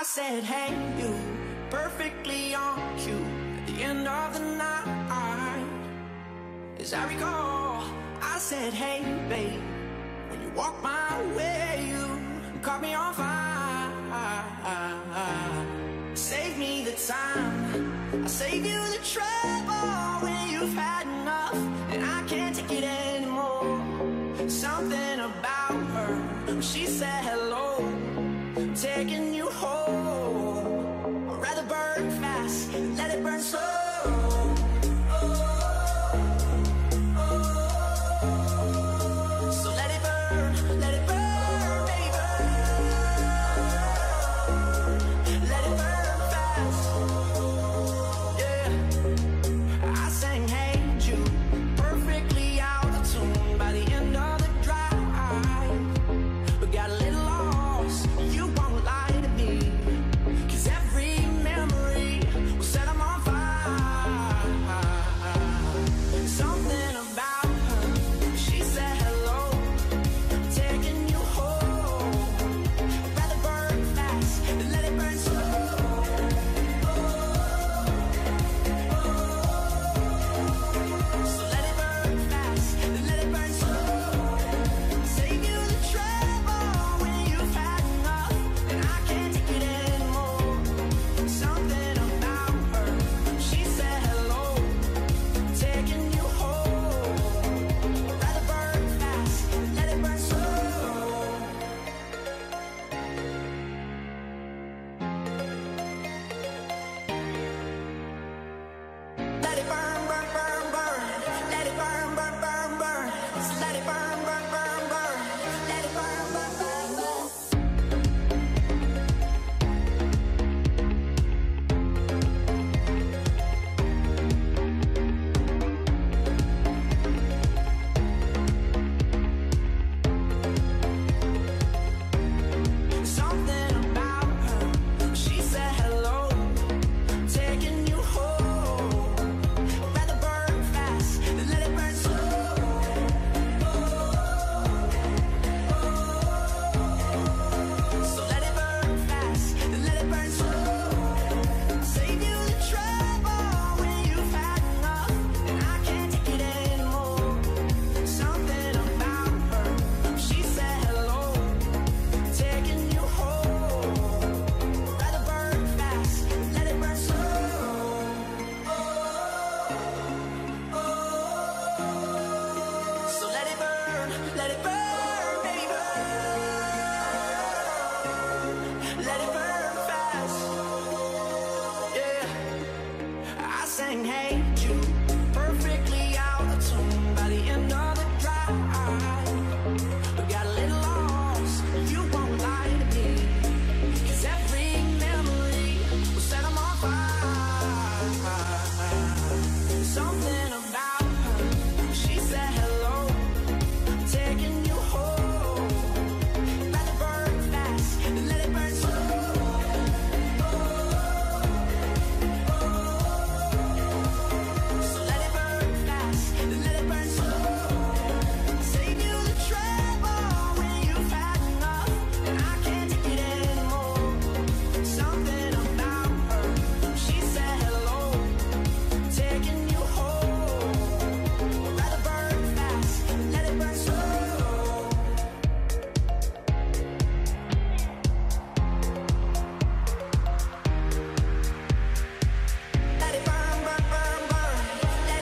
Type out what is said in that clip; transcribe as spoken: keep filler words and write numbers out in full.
said, hey, you, perfectly on cue at the end of the night. As I recall, I said, hey, babe, when you walked my way, you caught me on fire. Save me the time, I'll save you the trouble when you've had enough and I can't take it anymore. Something about her, when she said hello, I'm taking you home. I'd rather burn fast, let it burn slow. Saying, hey,